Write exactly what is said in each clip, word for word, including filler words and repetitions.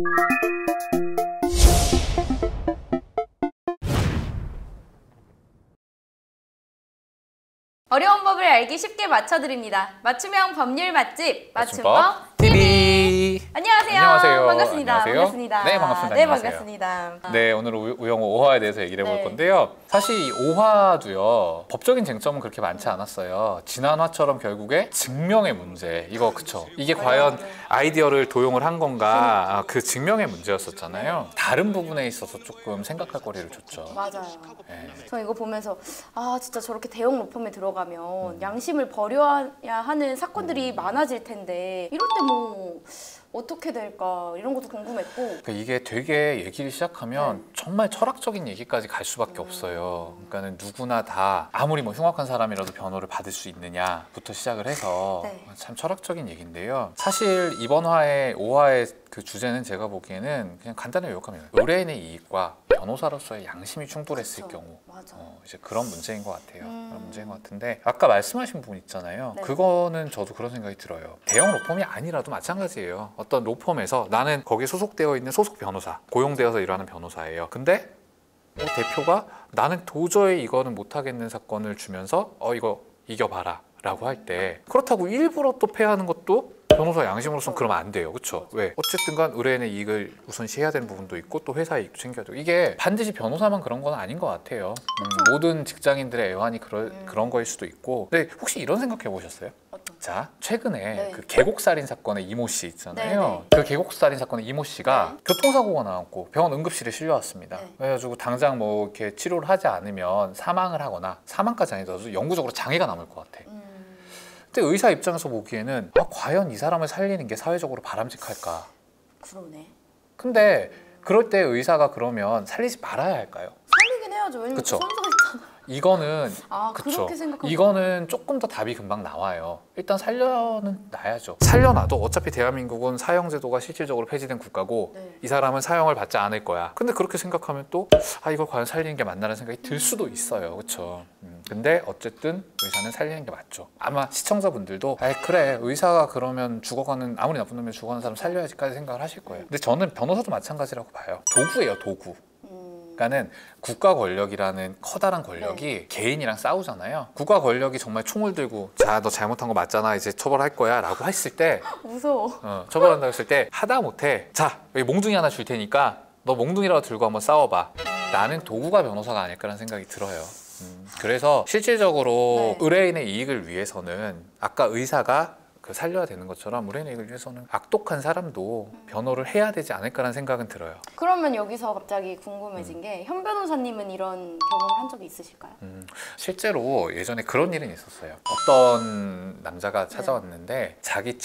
어려운 법을 알기 쉽게 맞춰드립니다. 맞춤형 법률 맛집 맞춤법 티비. 티비. 안녕하세요. 안녕하세요. 반갑습니다. 안녕하세요. 반갑습니다. 네, 반갑습니다. 네, 안녕하세요. 반갑습니다. 네, 오늘 우영우 오화에 대해서 얘기를 해볼 네. 건데요. 사실 이 오화도요, 법적인 쟁점은 그렇게 많지 않았어요. 지난화처럼 결국에 증명의 문제, 이거 그쵸? 이게 과연 아이디어를 도용을 한 건가, 아, 그 증명의 문제였었잖아요. 다른 부분에 있어서 조금 생각할 거리를 줬죠. 맞아요. 네. 저 이거 보면서 아 진짜 저렇게 대형 로펌에 들어가면 양심을 버려야 하는 사건들이 많아질 텐데 이럴 때 뭐 어떻게 될까 이런 것도 궁금했고. 그러니까 이게 되게 얘기를 시작하면 네. 정말 철학적인 얘기까지 갈 수밖에 음. 없어요. 그러니까는 누구나 다 아무리 뭐 흉악한 사람이라도 변호를 받을 수 있느냐부터 시작을 해서 네. 참 철학적인 얘기인데요. 사실 이번 화의 오화의 그 주제는 제가 보기에는 그냥 간단하게 요약하면 의뢰인의 이익과 변호사로서의 양심이 충돌했을 그쵸. 경우 맞아. 어, 이제 그런 문제인 것 같아요. 음. 그런 문제인 것 같은데 아까 말씀하신 부분 있잖아요. 네. 그거는 저도 그런 생각이 들어요. 대형 로펌이 아니라도 마찬가지예요. 어떤 로펌에서 나는 거기에 소속되어 있는 소속 변호사, 고용되어서 일하는 변호사예요. 근데 뭐 대표가 나는 도저히 이거는 못하겠는 사건을 주면서 어 이거 이겨봐라 라고 할 때 그렇다고 일부러 또 패하는 것도 변호사 양심으로서는 그러면 안 돼요. 그렇죠? 왜? 어쨌든 간 의뢰인의 이익을 우선시해야 되는 부분도 있고 또 회사의 이익도 챙겨야 되고 이게 반드시 변호사만 그런 건 아닌 것 같아요. 음, 모든 직장인들의 애환이 그럴, 음. 그런 거일 수도 있고 근데 혹시 이런 생각해 보셨어요? 어떤? 자, 최근에 네. 그 계곡살인 사건의 이모 씨 있잖아요. 네, 그 계곡살인 사건의 이모 씨가 교통사고가 나왔고 병원 응급실에 실려왔습니다. 네. 그래가지고 당장 뭐 이렇게 치료를 하지 않으면 사망을 하거나 사망까지 아니더라도 영구적으로 장애가 남을 것 같아. 음. 근데 의사 입장에서 보기에는 아, 과연 이 사람을 살리는 게 사회적으로 바람직할까? 그러네. 근데 그럴 때 의사가 그러면 살리지 말아야 할까요? 살리긴 해야죠. 왜냐면 그쵸. 선수가 있잖아. 이거는 아 그쵸. 그렇게 생각하면 이거는 조금 더 답이 금방 나와요. 일단 살려는 놔야죠. 살려놔도 어차피 대한민국은 사형제도가 실질적으로 폐지된 국가고 네. 이 사람은 사형을 받지 않을 거야. 근데 그렇게 생각하면 또 아 이걸 과연 살리는 게 맞나라는 생각이 들 수도 있어요. 그렇죠? 음, 근데 어쨌든 의사는 살리는 게 맞죠. 아마 시청자분들도 아 그래 의사가 그러면 죽어가는 아무리 나쁜 놈이 죽어가는 사람 살려야지까지 생각을 하실 거예요. 근데 저는 변호사도 마찬가지라고 봐요. 도구예요, 도구. 그러니까는 국가 권력이라는 커다란 권력이 네. 개인이랑 싸우잖아요. 국가 권력이 정말 총을 들고 자 너 잘못한 거 맞잖아 이제 처벌할 거야 라고 했을 때 무서워. 어, 처벌한다고 했을 때 하다 못해 자 여기 몽둥이 하나 줄 테니까 너 몽둥이라도 들고 한번 싸워봐. 나는 도구가 변호사가 아닐까라는 생각이 들어요. 음, 그래서 실질적으로 네. 의뢰인의 이익을 위해서는 아까 의사가 그 살려야 되는 것처럼 의뢰인의 이익을 위해서는 악독한 사람도 변호를 해야 되지 않을까라는 생각은 들어요. 그러면 여기서 갑자기 음. 궁금해진 게 현 변호사님은 이런 경험을 한 적이 있으실까요? 음, 실제로 예전에 그런 일은 있었어요. 어떤 남자가 찾아왔는데 자기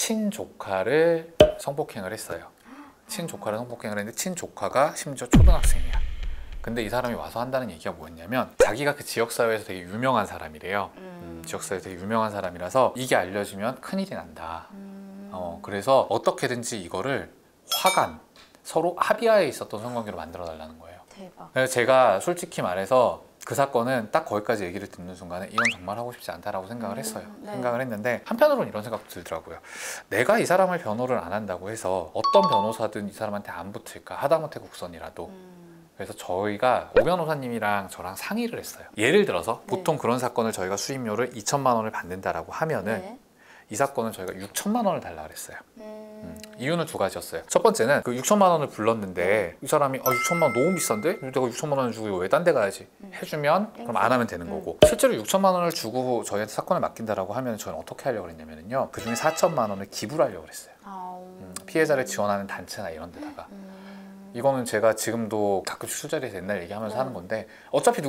친조카를 성폭행을 했어요. 친조카를 성폭행을 했는데 친조카가 심지어 초등학생이야. 근데 이 사람이 와서 한다는 얘기가 뭐였냐면 자기가 그 지역사회에서 되게 유명한 사람이래요. 음, 지역사회에서 되게 유명한 사람이라서 이게 알려지면 큰일이 난다. 음. 어, 그래서 어떻게든지 이거를 화간, 서로 합의하에 있었던 성관계로 만들어 달라는 거예요. 대박. 그래서 제가 솔직히 말해서 그 사건은 딱 거기까지 얘기를 듣는 순간에 이건 정말 하고 싶지 않다라고 생각을 했어요. 음, 네. 생각을 했는데 한편으로는 이런 생각도 들더라고요. 내가 이 사람을 변호를 안 한다고 해서 어떤 변호사든 이 사람한테 안 붙을까? 하다못해 국선이라도. 음. 그래서 저희가 오 변호사님이랑 저랑 상의를 했어요. 예를 들어서 네. 보통 그런 사건을 저희가 수임료를 이천만 원을 받는다라고 하면은 네. 이 사건은 저희가 육천만 원을 달라 그랬어요. 음. 음, 이유는 두 가지였어요. 첫 번째는 그 육천만 원을 불렀는데 이 사람이 아, 육천만 원 너무 비싼데? 내가 육천만 원을 주고 왜 딴 데 가야지? 해주면 그럼 안 하면 되는 음. 거고 실제로 육천만 원을 주고 저희한테 사건을 맡긴다라고 하면 저는 어떻게 하려고 그랬냐면요. 그중에 사천만 원을 기부를 하려고 그랬어요. 아, 음, 피해자를 지원하는 단체나 이런 데다가. 음. 이거는 제가 지금도 가끔씩 술자리에서 옛날 얘기하면서 네. 하는 건데 어차피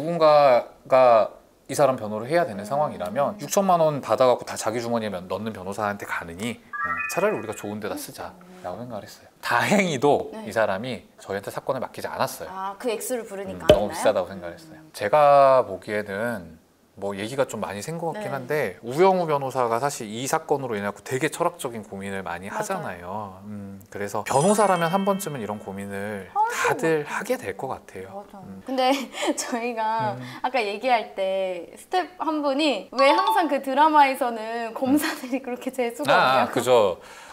누군가가 이 사람 변호를 해야 되는 음. 상황이라면 육천만 원 받아갖고 다 자기 주머니에 넣는 변호사한테 가느니 음, 차라리 우리가 좋은 데다 쓰자 라고 생각을 했어요. 다행히도 네. 이 사람이 저희한테 사건을 맡기지 않았어요. 아, 그 액수를 부르니까 음, 안 너무 했나요? 비싸다고 생각을 했어요. 제가 보기에는 뭐 얘기가 좀 많이 센 것 같긴 네. 한데 우영우 변호사가 사실 이 사건으로 인해 되게 철학적인 고민을 많이 맞아요. 하잖아요. 음, 그래서 변호사라면 한 번쯤은 이런 고민을 다들 하게 될 것 같아요. 맞아. 음. 근데 저희가 음. 아까 얘기할 때 스텝 한 분이 왜 항상 그 드라마에서는 검사들이 그렇게 재수가 아, 없냐고. 그죠.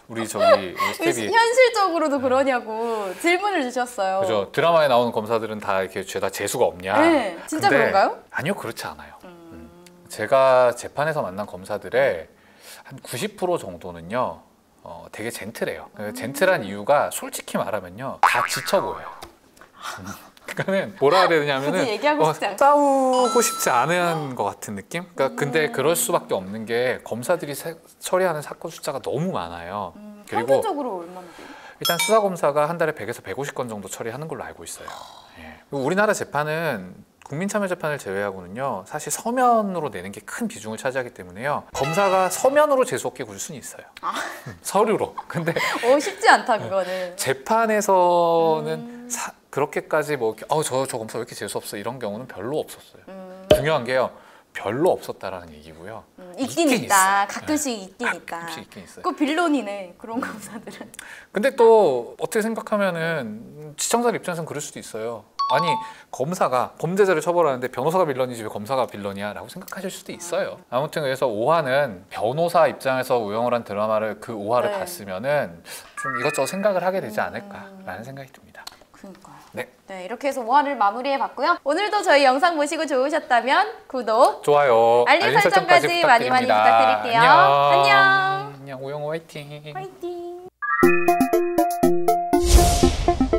우리 저기 스텝이 현실적으로도 그러냐고 질문을 주셨어요. 그죠. 드라마에 나오는 검사들은 다 이렇게 죄다 재수가 없냐? 네, 진짜 근데 그런가요? 아니요, 그렇지 않아요. 음. 제가 재판에서 만난 검사들의 한 구십 퍼센트 정도는요, 어, 되게 젠틀해요. 음. 젠틀한 이유가 솔직히 말하면요, 다 지쳐 보여요. 음. 그러니까는 뭐라 해야 되냐면은 얘기하고 어, 싶지 않... 싸우고 싶지 않은 것 같은 느낌? 그러니까 근데 그럴 수밖에 없는 게 검사들이 세, 처리하는 사건 숫자가 너무 많아요. 음, 그리고 평균적으로 얼마나 돼요? 일단 수사검사가 한 달에 백에서 백오십 건 정도 처리하는 걸로 알고 있어요. 예. 그리고 우리나라 재판은 국민참여재판을 제외하고는요, 사실 서면으로 내는 게 큰 비중을 차지하기 때문에요, 검사가 서면으로 재수없게 굴 수는 있어요. 아. 서류로. 근데 어, 쉽지 않다 그거는. 재판에서는 음. 사, 그렇게까지 뭐 어, 저, 저 검사 왜 이렇게 재수없어 이런 경우는 별로 없었어요. 음. 중요한 게요, 별로 없었다라는 얘기고요. 음, 있긴, 있긴 있다. 있어요. 가끔씩 네. 있긴 있다. 가끔씩 있긴 있어요. 그 빌런이네, 그런 검사들은. 근데 또 어떻게 생각하면은 시청자 입장에서는 그럴 수도 있어요. 아니, 검사가 범죄자를 처벌하는데 변호사가 빌런이지 왜 검사가 빌런이야? 라고 생각하실 수도 있어요. 아무튼 그래서 오화는 변호사 입장에서 우영우란 한 드라마를 그 오화를 네. 봤으면은 좀 이것저것 생각을 하게 되지 않을까라는 생각이 듭니다. 그러니까요. 네. 네, 이렇게 해서 오화를 마무리해봤고요. 오늘도 저희 영상 보시고 좋으셨다면 구독, 좋아요, 알림, 알림 설정까지, 설정까지 많이 많이 부탁드릴게요. 안녕. 안녕. 안녕. 오영우 화이팅. 화이팅.